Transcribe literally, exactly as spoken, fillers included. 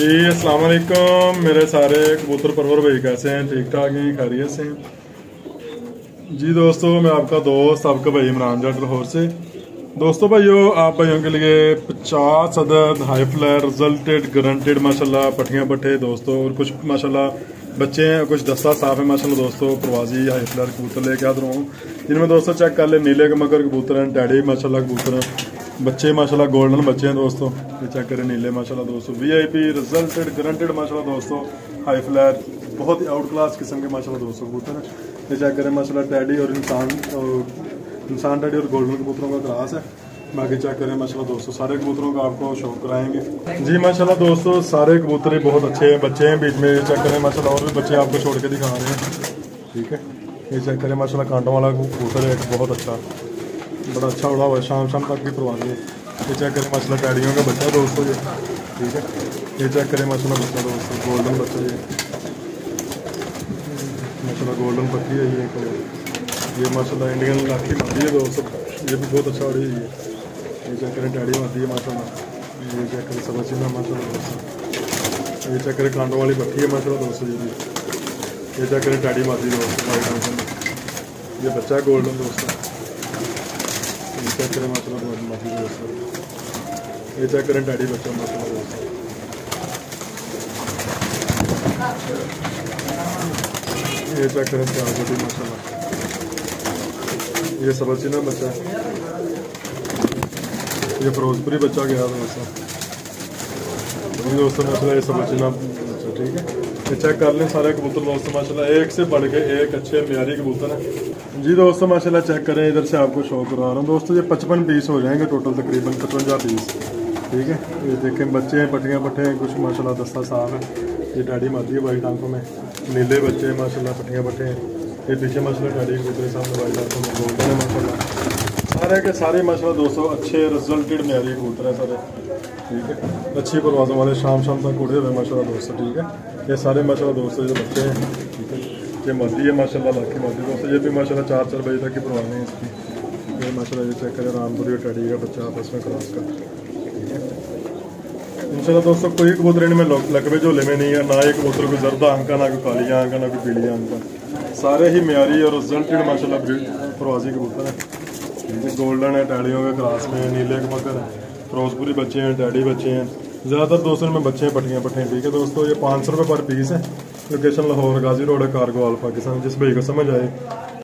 जी अस्सलाम वालेकुम। मेरे सारे कबूतर परवर भाई कैसे हैं? ठीक ठाक हैं, खैरियत से हैं जी। दोस्तों मैं आपका दोस्त आपका भाई इमरान जट लाहौर से। दोस्तों भाइयों, आप भाइयों के लिए पचास अदद हाई फ्लायर रिजल्टेड गारंटेड माशाल्लाह पट्टियाँ पट्टे दोस्तों, और कुछ माशाल्लाह बच्चे हैं, कुछ दस्ता साफ है माशाल्लाह दोस्तों। प्रवासी हाई फ्लायर कबूतर लेके आ रहा हूँ, जिनमें दोस्तों चेक कर ले नीले के मगर कबूतर हैं, टैडी माशाल्लाह कबूतर हैं, बच्चे माशाल्लाह गोल्डन बच्चे हैं दोस्तों। ये चेक करें नीले माशाल्लाह दोस्तों, वीआईपी रिजल्टेड गारंटेड माशाल्लाह दोस्तों, हाई फ्लायर बहुत ही आउट क्लास किस्म के माशाल्लाह दोस्तों कबूतर हैं। ये चेक करें माशाल्लाह टैडी और इंसान इंसान टैडी और गोल्डन कबूतरों का क्लास है। बाकी चेक करें माशाल्लाह दोस्तों, सारे कबूतरों का आपको शो कराएंगे जी माशाल्लाह दोस्तों। सारे कबूतर बहुत अच्छे हैं, बच्चे हैं बीच में। चेक करें माशाल्लाह, और भी बच्चे आपको छोड़ के दिखा रहे हैं, ठीक है। ये चेक करें माशाल्लाह, कांटों वाला कबूतर है बहुत अच्छा, बड़ा अच्छा उड़ा हुआ है, शाम शाम तक भी परवाज़ है। ये चेक करें माशाल्लाह टैडियों का बच्चा दोस्तों ये, ठीक है। ये चेक करें माशाल्लाह बच्चा दोस्तों, गोल्डन बच्चा ये माशाल्लाह, गोल्डन पट्टी है ये। ये माशाल्लाह इंडियन लाठी मादी है दोस्तों, ये भी बहुत अच्छा उड़ी है। ये चेक करें टैडी मादी है माशाल्लाह। ये चेक करें सब अच्छी माशाल्लाह दोस्तों। ये चेक करें कांटों वाली पट्टी है माशाल्लाह दोस्तों ये भी। ये चेक करें टैडी मादी दोस्तों, वाइट आंखों में ये बच्चा है गोल्डन दोस्तों। ये चेक करें माशाल्लाह मादी दोस्तों। ये चेक करें टैडी बच्चा माशाल्लाह दोस्तों। ये चेक करें चार बच्चे माशाल्लाह, ये सब अच्छी ना बच्चा है। ये फिरोजपुरी बच्चा गया दोस्तों, ये दोस्तों माशाल्लाह ये सब अच्छी ना बच्चा, ठीक है। ये चेक कर लें सारे कबूतर दोस्तों माशाल्लाह, एक से बढ़ के एक अच्छे म्यारी कबूतर हैं जी दोस्तों माशाल्लाह। चेक करें, इधर से आपको शो करवा रहा हूँ दोस्तों। ये पचपन पीस हो जाएंगे टोटल, तकरीबन पचवंजा पीस, ठीक है। ये देखें बच्चे हैं, पट्टियाँ पट्टे हैं, कुछ माशाल्लाह दस्ता साफ है। ये टैडी मादी है वाइट आंखों में, नीले बच्चे हैं माशाल्लाह, पट्टियाँ पट्टे हैं। ये पीछे माशाल्लाह टैडी कबूतर सामने वाइट आंखों में गोल्डन है माशाल्लाह। सारे के सारे माशाल्लाह दोस्तों अच्छे रिजल्टेड म्यारी कबूतर है सारे, ठीक है। अच्छी परवाज़ों वाले शाम शाम तक उड़े हुए माशाल्लाह दोस्तों, ठीक है। ये सारे माशाल्लाह दोस्तों जो बच्चे हैं, ठीक है। ये मादी है माशाल्लाह, लाठी मादी दोस्तों, ये भी माशाल्लाह चार चार बजे तक की परवाज़ें हैं इसकी। ये माशाल्लाह ये चेक करें रामपुरी और टैडी का बच्चा आपस में क्रॉस का, ठीक है। इंशाल्लाह दोस्तों कोई कबूतर इनमें लकबे झोले में नहीं है, ना एक कबूतर कोई जर्दा अंका, ना कोई काली अंका, ना कोई पीली अंका। सारे ही म्यारी और रिजल्टेड माशाल्लाह परवाजी कबूतर है, गोल्डन है टैडियों के क्लास में, नीले के मगर है, फिरोजपुरी बच्चे हैं, टैडी बच्चे हैं, ज़्यादातर दोस्तों में बच्चे हैं पट्टियाँ पट्टे हैं, ठीक है दोस्तों। ये पाँच सौ रुपये पर पीस है। लोकेशन लाहौर गाजी रोड है, कारगो आल पाकिस्तान। जिस भाई को समझ आए